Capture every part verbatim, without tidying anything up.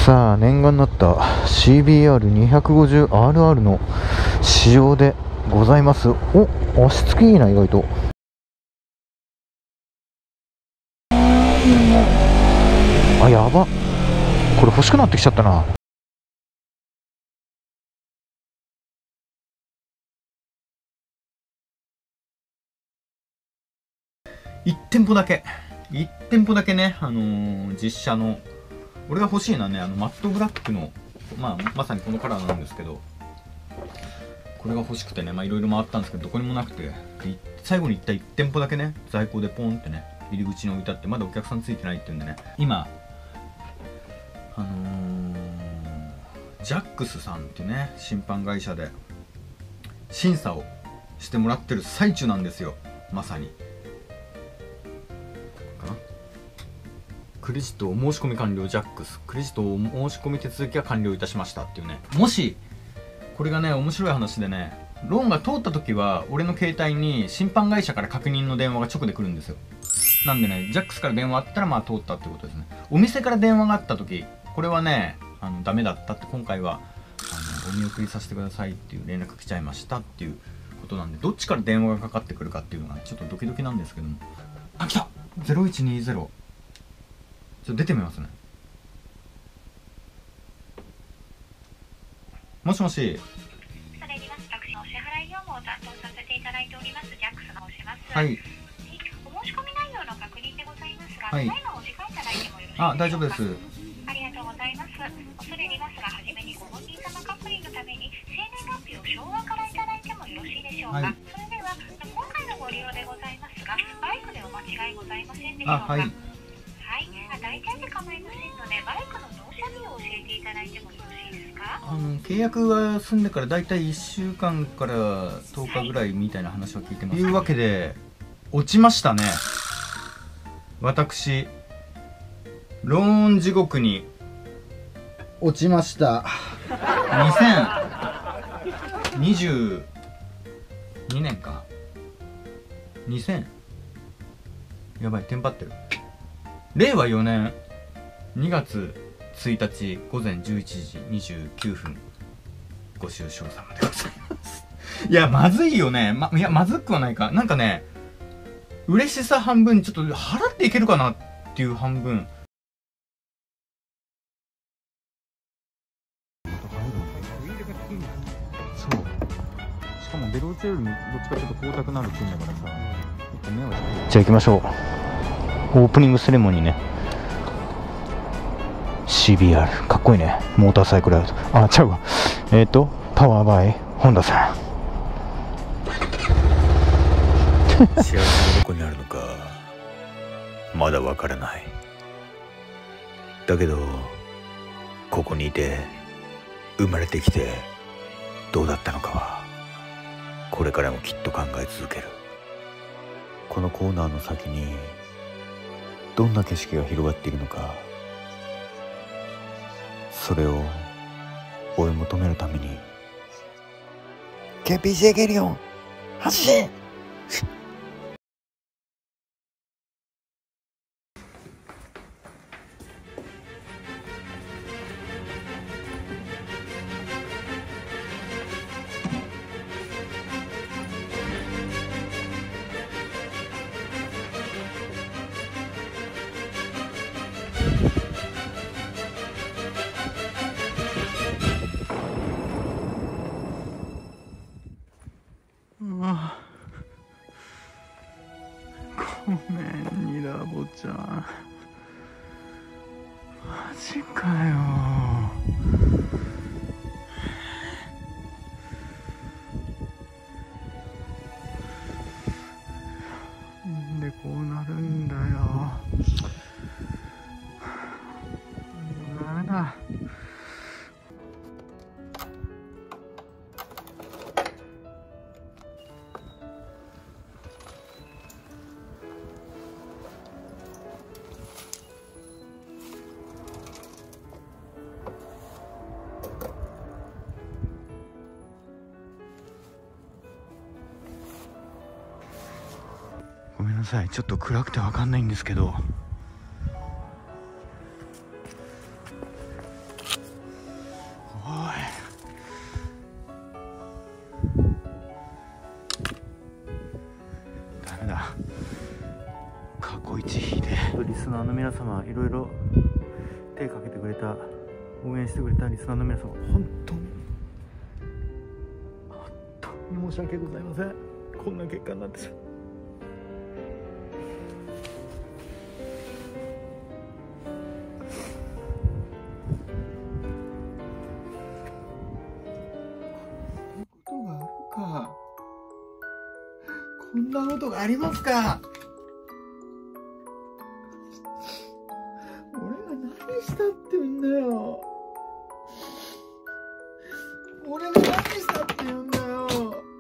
さあ、念願になった シービーアールにひゃくごじゅうアールアール の仕様でございます。お、足つきいいな、意外と。あ、やば、これ欲しくなってきちゃったな。 いち店舗だけいち店舗だけね、あのー、実写の俺が欲しいのはね、あのマットブラックの、まあ、まさにこのカラーなんですけど、これが欲しくてね、まあいろいろ回ったんですけどどこにもなくて、最後に行ったいち店舗だけね、在庫でポンってね入り口に置いてあって、まだお客さんついてないっていうんでね、今あのー、ジャックスさんっていうね審判会社で審査をしてもらってる最中なんですよ。まさにクレジットお申し込み完了、ジャックスクレジットお申し込み手続きが完了いたしましたっていうね。もしこれがね、面白い話でね、ローンが通った時は俺の携帯に審判会社から確認の電話が直で来るんですよ。なんでね、ジャックスから電話あったらまあ通ったってことですね。お店から電話があった時、これはね、あのダメだったって、今回はあのお見送りさせてくださいっていう連絡来ちゃいましたっていうことなんで、どっちから電話がかかってくるかっていうのがちょっとドキドキなんですけども。あ、来たゼロいちにゼロ、ちょっと出てみますね。もしもし。 それでは私のお支払い業務を担当させていただいておりますジャックスと申します。 はい。 お申し込み内容の確認でございますが、 はい、 最後お時間いただいてもよろしいでしょうか。 あ、大丈夫です。 ありがとうございます。恐れ入りますが、はじめにご本人様確認のために生年月日を昭和からいただいてもよろしいでしょうか。はい、それでは今回のご利用でございますが、バイクでお間違いございませんでしょうか。あ、はい。はい、大体で構いませんので、バイクの納車日を教えていただいてもよろしいですか。 あの契約が済んでからだいたいいっしゅうかんからとおかぐらいみたいな話は聞いてます。と、はい、いうわけで落ちましたね、私。ローン地獄に落ちました。にせんにじゅうにねんか。にせんやばい、テンパってる。れいわよねんにがつついたちごぜんじゅういちじにじゅうきゅうふん、ご愁傷様でございます。いや、まずいよね。ま、いや、まずくはないか。なんかね、嬉しさ半分、ちょっと払っていけるかなっていう半分。 そう。しかもベローチェよりもどっちかというと光沢のある金だからさ、結構目をつけて。じゃあ行きましょう。オープニングセレモニーね。シービーアール かっこいいね。モーターサイクルアウト。あ、ちゃうわ。えっ、ー、とパワーバイホンダさん。 幸せがどこにあるのかまだわからない。だけどここにいて生まれてきてどうだったのかはこれからもきっと考え続ける。このコーナーの先にどんな景色が広がっているのか、それを追い求めるためにケーピージェー ゲリオン発進。 ごめん、ニラボちゃん。マジかよ。なんでこうなるんだよ。ダメだ。ごめんなさい、ちょっと暗くて分かんないんですけど、 ナーの皆様、いろいろ手かけてくれた、応援してくれたリスナーの皆様、本当に本当に申し訳ございません。こんな結果になってしまう。 こんなことがありますか。俺が何したって言うんだよ。俺が何したって言うんだよ。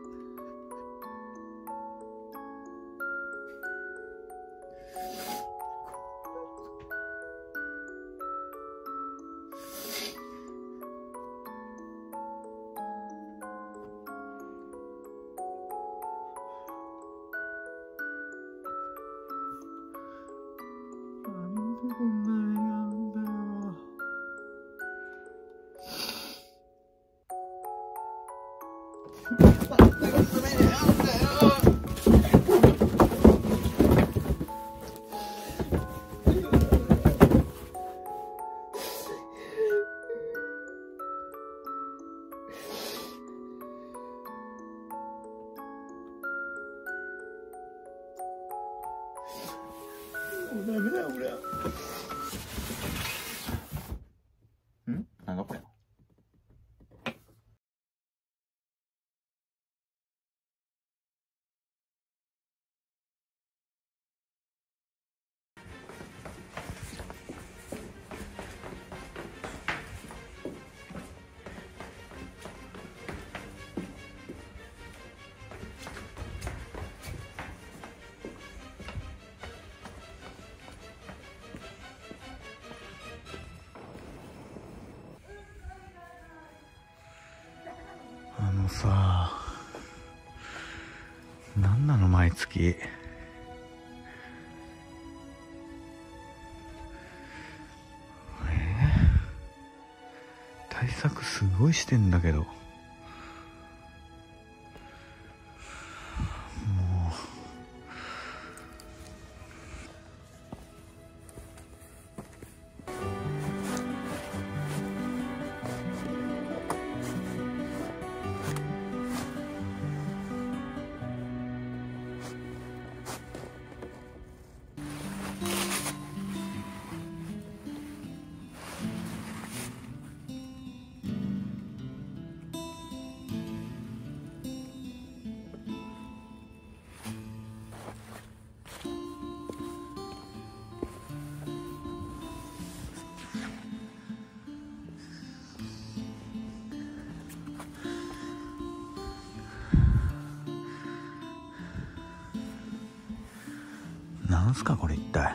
こんな目に遭うんだよ。なんでこんな目に遭うんだよ。もうダメだよ俺。 ん？なんだこれ。 あのさ、なんなの毎月。えー、対策すごいしてんだけど、もうなんすかこれ一体。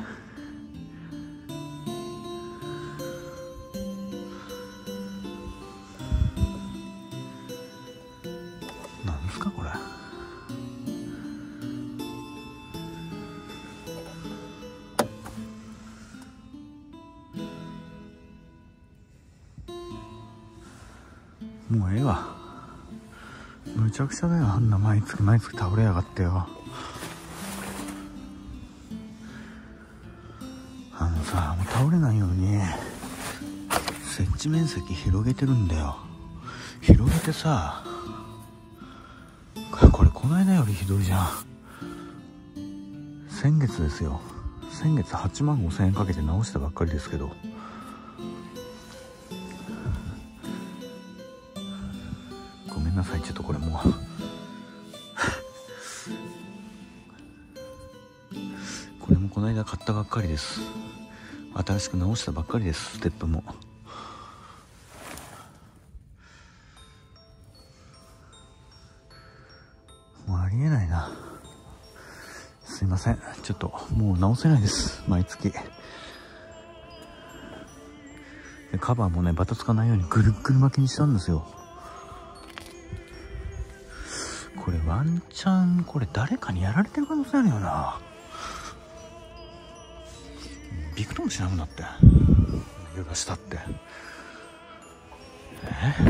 なんすかこれ。もうええわ。むちゃくちゃだよ、あんな毎月毎月倒れやがってよ。あのさ、もう倒れないように設置面積広げてるんだよ。広げてさ、これこの間よりひどいじゃん。先月ですよ。先月はちまんごせんえんかけて直したばっかりですけど、ごめんなさい、ちょっとこれもうこれもこの間買ったばっかりです。新しく直したばっかりです。ステップももうありえないな。すいません、ちょっともう直せないです。毎月でカバーもね、バタつかないようにぐるっぐる巻きにしたんですよ。これワンチャンこれ誰かにやられてる可能性あるよな。びくともしなくなって揺らしたって。え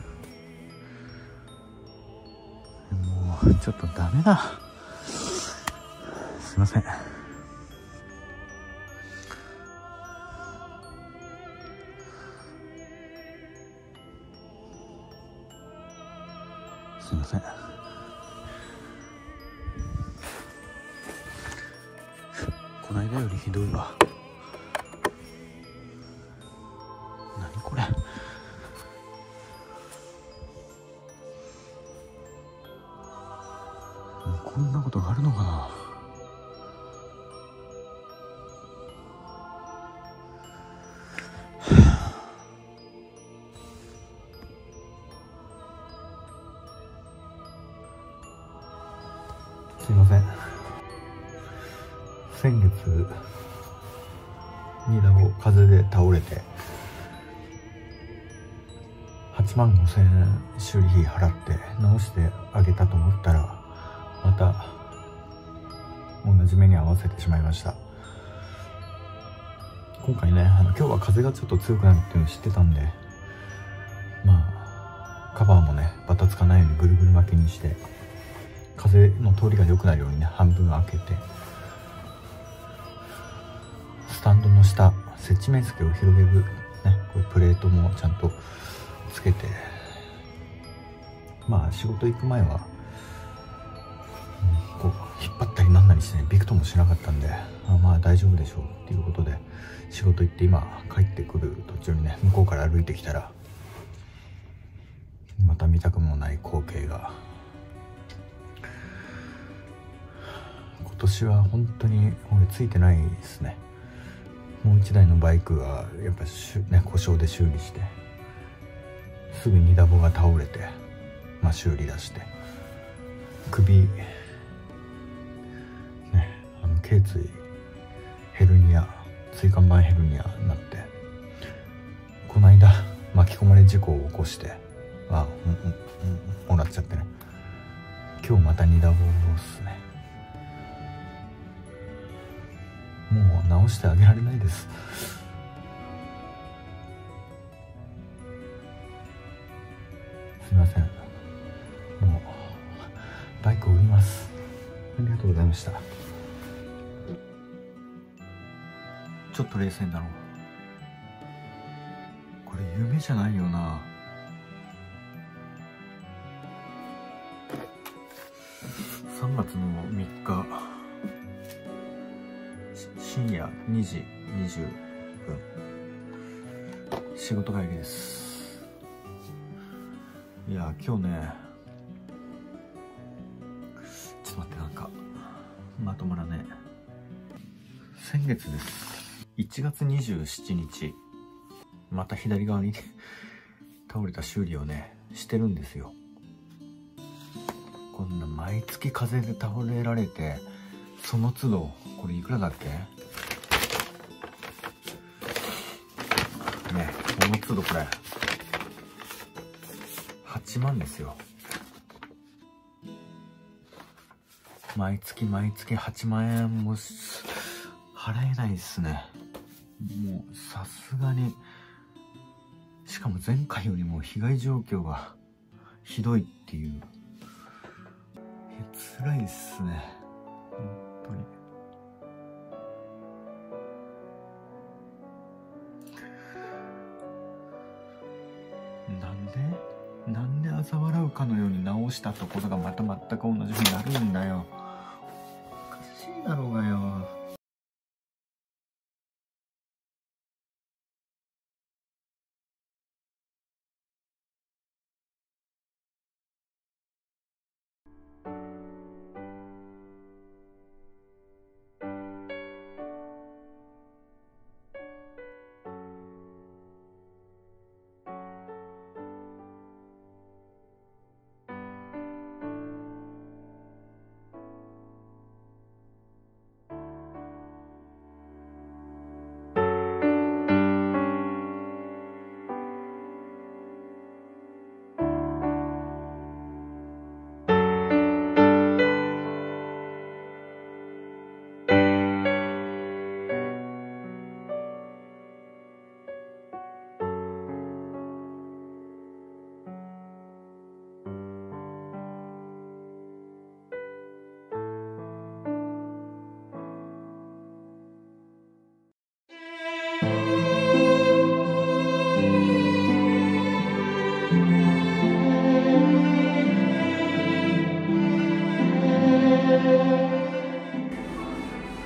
もうちょっとダメだ。すいません。 すいません。この間よりひどいわ。何これ。こんなことがあるのかな。すいません。先月荷台を風で倒れてはちまんごせんえん修理費払って直してあげたと思ったら、また同じ目に遭わせてしまいました。今回ね、あの今日は風がちょっと強くなるっていうのを知ってたんで、まあカバーもねバタつかないようにぐるぐる巻きにして、風の通りが良くなるようにね半分開けて、スタンドの下接地面積を広げるね、これプレートもちゃんとつけて、まあ仕事行く前は、うん、こう引っ張ったりなんなりしてねびくともしなかったんで、あまあ大丈夫でしょうっていうことで仕事行って、今帰ってくる途中にね向こうから歩いてきたら、また見たくもない光景が。今年は本当に俺ついてないですね。もう一台のバイクがやっぱしゅ、ね、故障で修理して、すぐ荷ダボが倒れて、まあ、修理出して、首ね、あの頸椎ヘルニア、椎間板ヘルニアになって、この間巻き込まれ事故を起こして、あ、うんうんうん、もらっちゃってね、今日また荷ダボっすね。もう直してあげられないです。すいません。もうバイクを売ります。ありがとうございました。ちょっと冷静になろう。これ夢じゃないよな。さんがつのみっか深夜にじにじゅっぷん、仕事帰りです。いや今日ね、ちょっと待って、なんかまとまらねえ。先月です。いちがつにじゅうしちにち、また左側に倒れた修理をねしてるんですよ。こんな毎月風で倒れられて、その都度これいくらだっけね、この都度これはちまんですよ。毎月毎月はちまんえんも払えないですね。もうさすがに。しかも前回よりも被害状況がひどいっていう。辛いっすね、本当に。なんでなんで嘲笑うかのように直したところがまた全く同じ風になるんだよ。おかしいだろうがよ。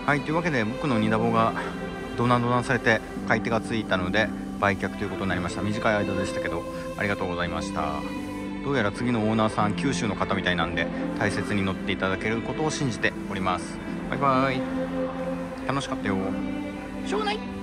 はい、というわけで僕のニダボがドナドナされて買い手がついたので売却ということになりました。短い間でしたけどありがとうございました。どうやら次のオーナーさん九州の方みたいなんで大切に乗っていただけることを信じております。バイバイ。楽しかったよ。しょうがない。